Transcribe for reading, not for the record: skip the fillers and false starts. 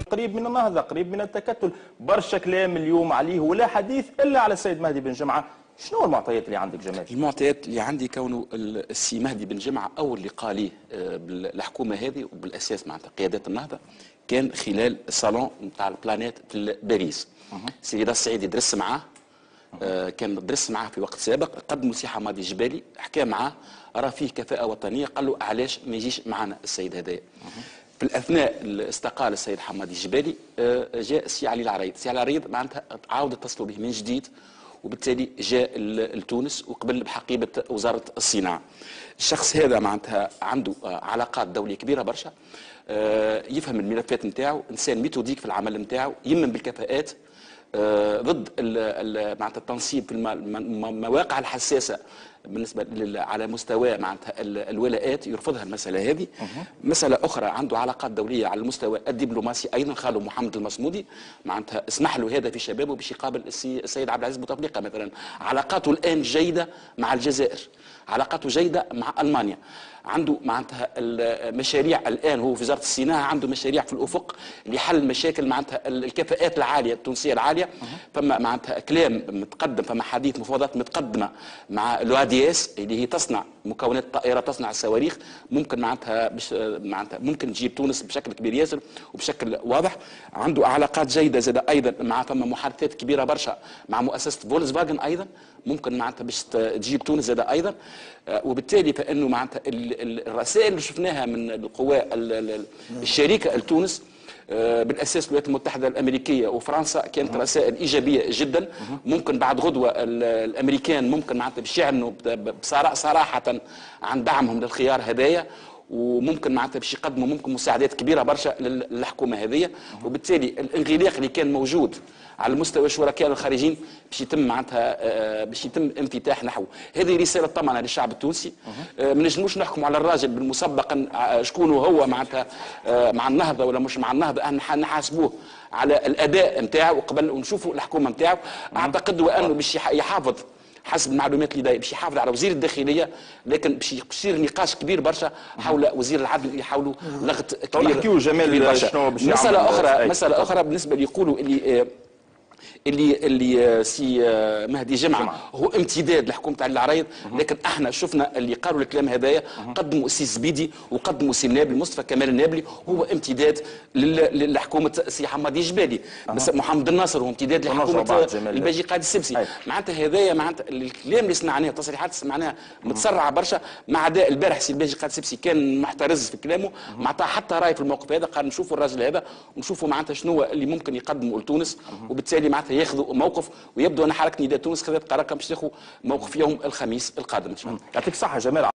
قريب من النهضه، قريب من التكتل، برشا كلام اليوم عليه ولا حديث الا على السيد مهدي بن جمعه. شنو المعطيات اللي عندك جمال؟ المعطيات اللي عندي كونه السي مهدي بن جمعه اول لقاء ليه بالحكومه هذه وبالاساس معناتها قيادات النهضه كان خلال الصالون نتاع البلانيت في باريس. سي رضا السعيدي درس معاه، كان درس معاه في وقت سابق، قدموا سي حمادي الجبالي، حكى معاه راه فيه كفاءه وطنيه، قال له علاش ما يجيش معنا السيد هذايا. في الاثناء استقال السيد حمادي الجبالي، جاء السي علي العريض، السي علي العريض معناتها عاود اتصلوا به من جديد، وبالتالي جاء لتونس وقبل بحقيبه وزاره الصناعه. الشخص هذا معناتها عنده علاقات دوليه كبيره برشا، يفهم الملفات نتاعو، انسان ميثوديك في العمل نتاعو، يمن بالكفاءات، ضد معناتها التنصيب في المواقع الحساسه بالنسبه على مستوى معناتها الولاءات، يرفضها المساله هذه. مساله اخرى عنده علاقات دوليه على المستوى الدبلوماسي ايضا، خاله محمد المصمودي معناتها اسمح له هذا في شبابه باش يقابل السيد عبد العزيز بوتفليقه مثلا. علاقاته الان جيده مع الجزائر، علاقاته جيده مع المانيا، عنده معناتها المشاريع الان، هو في وزاره الصناعه عنده مشاريع في الافق لحل مشاكل معناتها الكفاءات العاليه التونسيه العاليه. فما معناتها كلام متقدم، فما حديث مفاوضات متقدمه مع لو دي اس اللي هي تصنع مكونات الطائره، تصنع الصواريخ، ممكن معناتها ممكن تجيب تونس بشكل كبير ياسر وبشكل واضح. عنده علاقات جيده زاد ايضا مع فما محادثات كبيره برشا مع مؤسسه فولكس فاجن ايضا، ممكن معناتها باش تجيب تونس زاد ايضا. وبالتالي فانه معناتها الرسائل اللي شفناها من القوى الشريكه لتونس بالاساس الولايات المتحده الامريكيه وفرنسا كانت رسائل ايجابيه جدا. ممكن بعد غدوه الامريكان ممكن معناتها باش يعلنوا صراحه عن دعمهم للخيار هدايا، وممكن معناتها باش يقدموا ممكن مساعدات كبيره برشا للحكومه هذه. وبالتالي الانغلاق اللي كان موجود على مستوى الشركاء الخارجيين باش يتم معناتها باش يتم انفتاح نحو هذه رساله طمأنه للشعب التونسي. ما نجموش نحكموا على الراجل بالمسبق شكون هو معناتها مع النهضه ولا مش مع النهضه، نحاسبوه على الاداء نتاعو قبل ونشوفوا الحكومه نتاعو. اعتقد وانه باش يحافظ حسب المعلومات اللي لدي باش يحافظ على وزير الداخليه، لكن باش يصير نقاش كبير برشا حول وزير العدل اللي يحاولوا لغط كبير. نحكيو جمال شنو باش مساله اخرى بالنسبه اللي يقولوا اللي سي مهدي جمعه هو امتداد لحكومه علي العريض، لكن احنا شفنا اللي قالوا الكلام هذايا قدموا السي زبيدي وقدموا السي النابلي مصطفى كمال النابلي، هو امتداد لحكومه سي حمادي الجبالي. بس محمد الناصر هو امتداد لحكومه الباجي قاعد السبسي. معناتها هذايا معناتها الكلام اللي سمعناه التصريحات سمعناها متسرعه برشا. مع اداء البارح سي الباجي قاعد السبسي كان محترز في كلامه، ما عطى حتى راي في الموقف هذا، قال نشوفوا الراجل هذا ونشوفوا معناتها شنو اللي ممكن يقدموا لتونس، وبالتالي معناتها ياخذوا موقف. ويبدو ان حركه نداء تونس خذت قرار باش تاخذ موقف يوم الخميس القادم ان شاء الله. يعطيك الصحه جمال.